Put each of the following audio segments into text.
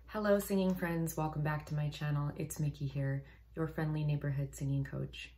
Hello singing friends, welcome back to my channel. It's Mickey here, your friendly neighborhood singing coach.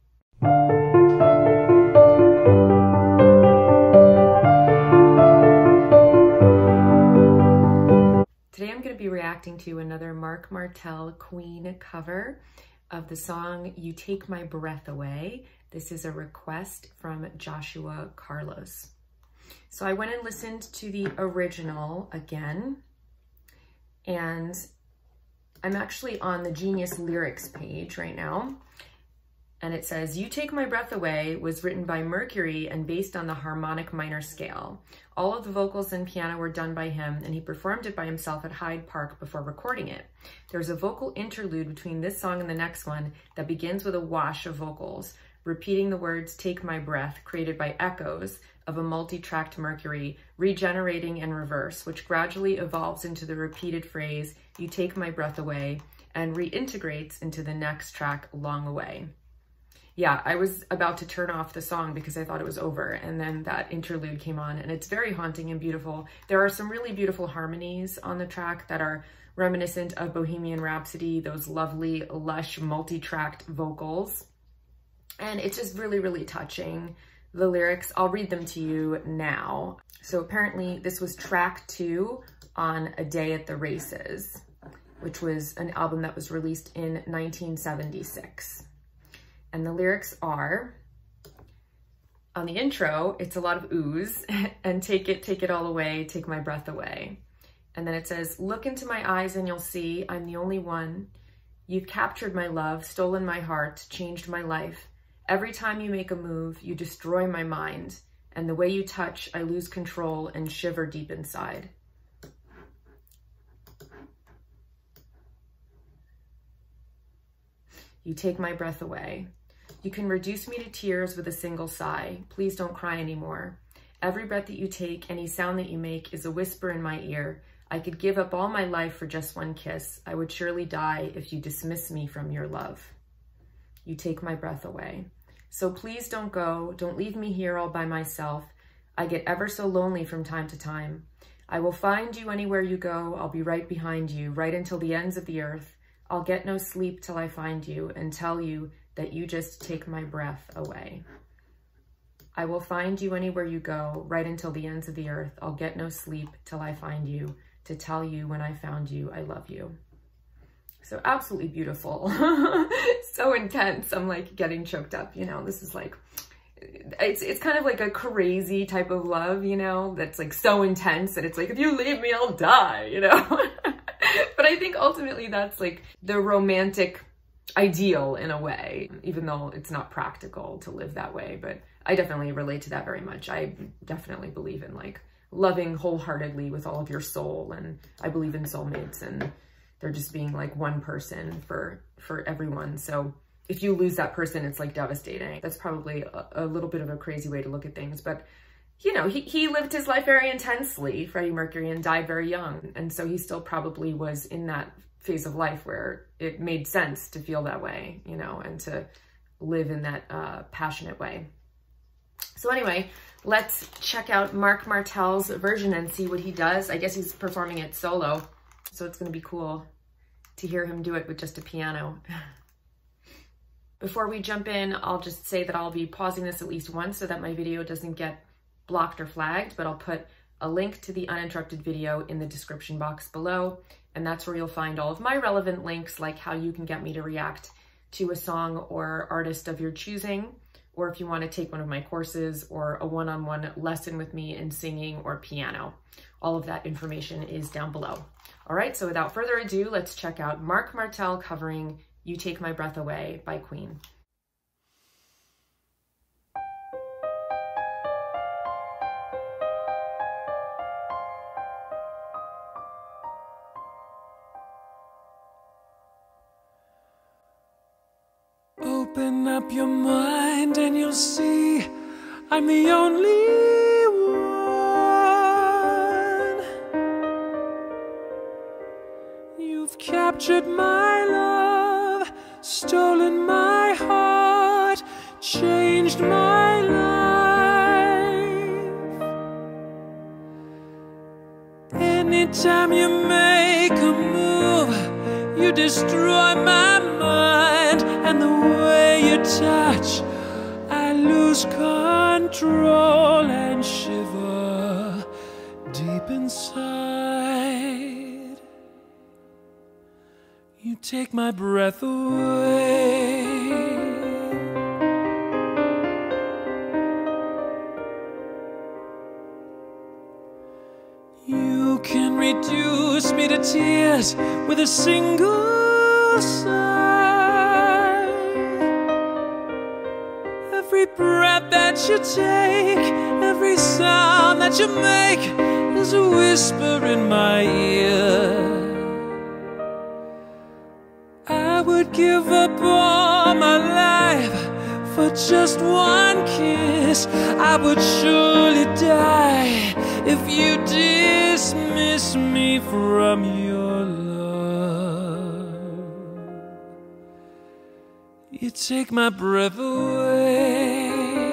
Today I'm going to be reacting to another Marc Martel Queen cover of the song You Take My Breath Away. This is a request from Joshua Carlos. So I went and listened to the original again, and I'm actually on the Genius Lyrics page right now. And it says, You Take My Breath Away was written by Mercury and based on the harmonic minor scale. All of the vocals and piano were done by him, and he performed it by himself at Hyde Park before recording it. There's a vocal interlude between this song and the next one that begins with a wash of vocals, repeating the words, Take My Breath, created by echoes of a multi-tracked Mercury, regenerating in reverse, which gradually evolves into the repeated phrase, You Take My Breath Away, and reintegrates into the next track, Long Away. Yeah, I was about to turn off the song because I thought it was over, and then that interlude came on, and it's very haunting and beautiful. There are some really beautiful harmonies on the track that are reminiscent of Bohemian Rhapsody, those lovely, lush, multi-tracked vocals. And it's just really, really touching. The lyrics, I'll read them to you now. So apparently this was track 2 on A Day at the Races, which was an album that was released in 1976. And the lyrics are, on the intro, it's a lot of oohs, and take it all away, take my breath away. And then it says, look into my eyes and you'll see I'm the only one. You've captured my love, stolen my heart, changed my life. Every time you make a move, you destroy my mind. And the way you touch, I lose control and shiver deep inside. You take my breath away. You can reduce me to tears with a single sigh. Please don't cry anymore. Every breath that you take, any sound that you make is a whisper in my ear. I could give up all my life for just one kiss. I would surely die if you dismiss me from your love. You take my breath away. So please don't go. Don't leave me here all by myself. I get ever so lonely from time to time. I will find you anywhere you go. I'll be right behind you, right until the ends of the earth. I'll get no sleep till I find you and tell you that you just take my breath away. I will find you anywhere you go, right until the ends of the earth. I'll get no sleep till I find you to tell you when I found you, I love you. So absolutely beautiful. So intense. I'm like getting choked up, you know. This is like, it's kind of like a crazy type of love, you know, that's like so intense that it's like, if you leave me, I'll die, you know. But I think ultimately that's like the romantic ideal in a way, even though it's not practical to live that way. But I definitely relate to that very much. I definitely believe in like loving wholeheartedly with all of your soul, and I believe in soulmates, and they're just being like one person for everyone. So if you lose that person, it's like devastating. That's probably a little bit of a crazy way to look at things, but you know, he lived his life very intensely, Freddie Mercury, and died very young. And so he still probably was in that phase of life where it made sense to feel that way, you know, and to live in that passionate way. So anyway, let's check out Marc Martel's version and see what he does. I guess he's performing it solo, so it's gonna be cool to hear him do it with just a piano. Before we jump in, I'll just say that I'll be pausing this at least once so that my video doesn't get blocked or flagged, but I'll put a link to the uninterrupted video in the description box below, and that's where you'll find all of my relevant links, like how you can get me to react to a song or artist of your choosing, or if you want to take one of my courses or a one-on-one lesson with me in singing or piano. All of that information is down below. All right, so without further ado, let's check out Marc Martel covering You Take My Breath Away by Queen. Open up your mind and you'll see I'm the only one. You've captured my love, stolen my heart, changed my life. Anytime you make a move, you destroy my mind, and the way you touch, I lose control and shiver deep inside. You take my breath away. You can reduce me to tears with a single sigh. Every breath that you take, every sound that you make is a whisper in my ear. I would give up all my life for just one kiss. I would surely die if you dismiss me from your love. You take my breath away.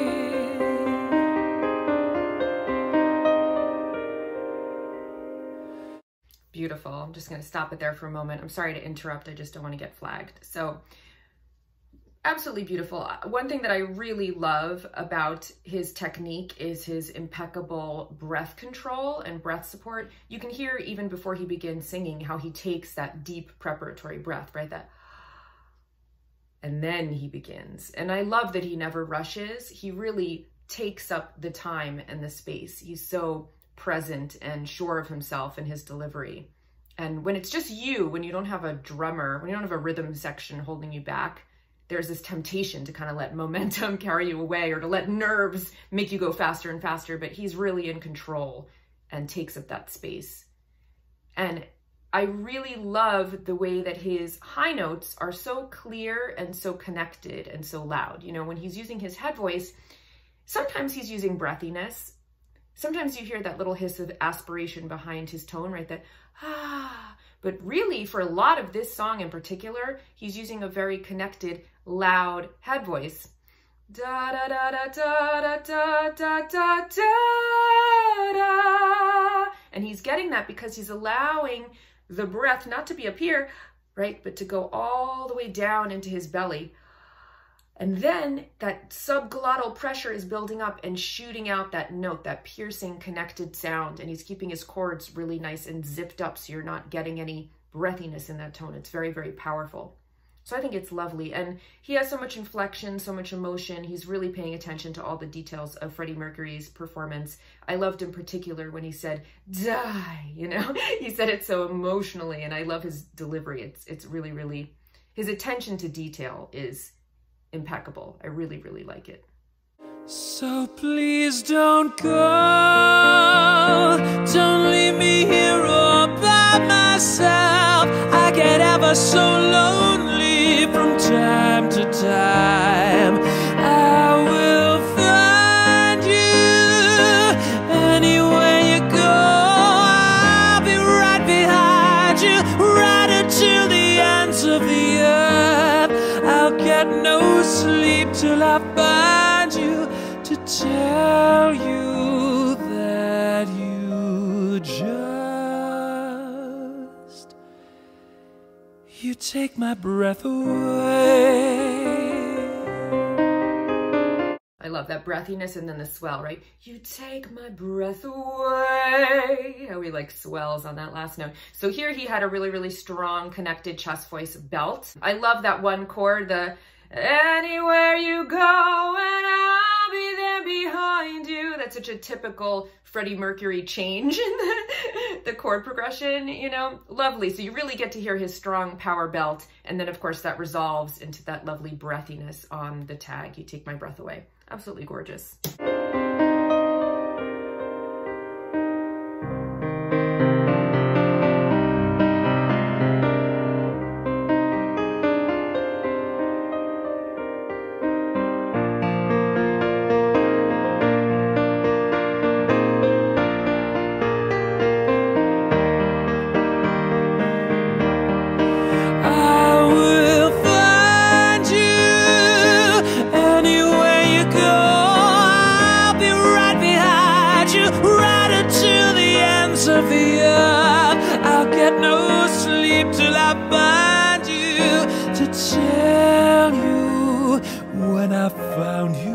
Beautiful. I'm just going to stop it there for a moment. I'm sorry to interrupt. I just don't want to get flagged. So absolutely beautiful. One thing that I really love about his technique is his impeccable breath control and breath support. You can hear even before he begins singing how he takes that deep preparatory breath, right? That, and then he begins. And I love that he never rushes. He really takes up the time and the space. He's so present and sure of himself in his delivery. And when it's just you, when you don't have a drummer, when you don't have a rhythm section holding you back, there's this temptation to kind of let momentum carry you away or to let nerves make you go faster and faster, but he's really in control and takes up that space. And I really love the way that his high notes are so clear and so connected and so loud. You know, when he's using his head voice, sometimes he's using breathiness. Sometimes you hear that little hiss of aspiration behind his tone, right? That, ah. But really, for a lot of this song in particular, he's using a very connected, loud head voice. Da da da da da da da da da da. And he's getting that because he's allowing the breath not to be up here, right? But to go all the way down into his belly. And then that subglottal pressure is building up and shooting out that note, that piercing connected sound. And he's keeping his chords really nice and zipped up so you're not getting any breathiness in that tone. It's very, very powerful. So I think it's lovely. And he has so much inflection, so much emotion. He's really paying attention to all the details of Freddie Mercury's performance. I loved in particular when he said, die, you know, he said it so emotionally, and I love his delivery. It's really, really, his attention to detail is impeccable. I really, really like it. So please don't go, don't leave me here all by myself. I get ever so lonely from time to time. I will find you anywhere you go. I'll be right behind you, right until the ends of the earth. I'll get no sleep till I find you, to tell you that you take my breath away. I love that breathiness and then the swell, right? You take my breath away. How he like swells on that last note. So here he had a really, really strong connected chest voice belt. I love that one chord, the anywhere you go and I'll be there behind you. That's such a typical Freddie Mercury change in the chord progression, you know, lovely. So you really get to hear his strong power belt. And then of course that resolves into that lovely breathiness on the tag. You take my breath away. Absolutely gorgeous. Of the earth, I'll get no sleep till I find you, to tell you when I found you.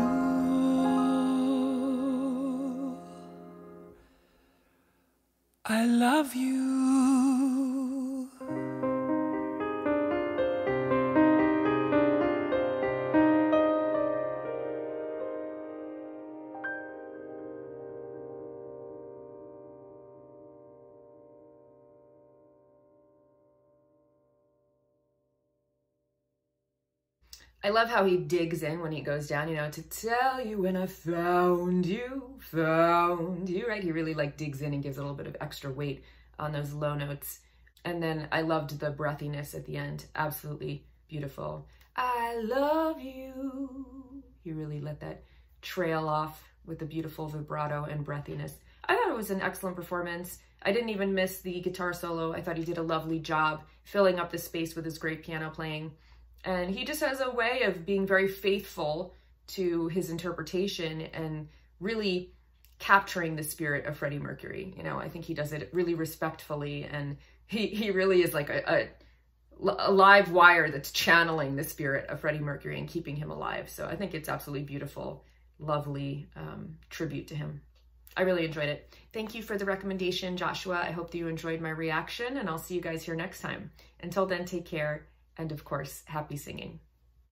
I love you. I love how he digs in when he goes down, you know, to tell you when I found you, right? He really like digs in and gives a little bit of extra weight on those low notes. And then I loved the breathiness at the end. Absolutely beautiful. I love you. He really let that trail off with the beautiful vibrato and breathiness. I thought it was an excellent performance. I didn't even miss the guitar solo. I thought he did a lovely job filling up the space with his great piano playing. And he just has a way of being very faithful to his interpretation and really capturing the spirit of Freddie Mercury. You know, I think he does it really respectfully, and he really is like a live wire that's channeling the spirit of Freddie Mercury and keeping him alive. So I think it's absolutely beautiful, lovely tribute to him. I really enjoyed it. Thank you for the recommendation, Joshua. I hope that you enjoyed my reaction, and I'll see you guys here next time. Until then, take care. And of course, happy singing.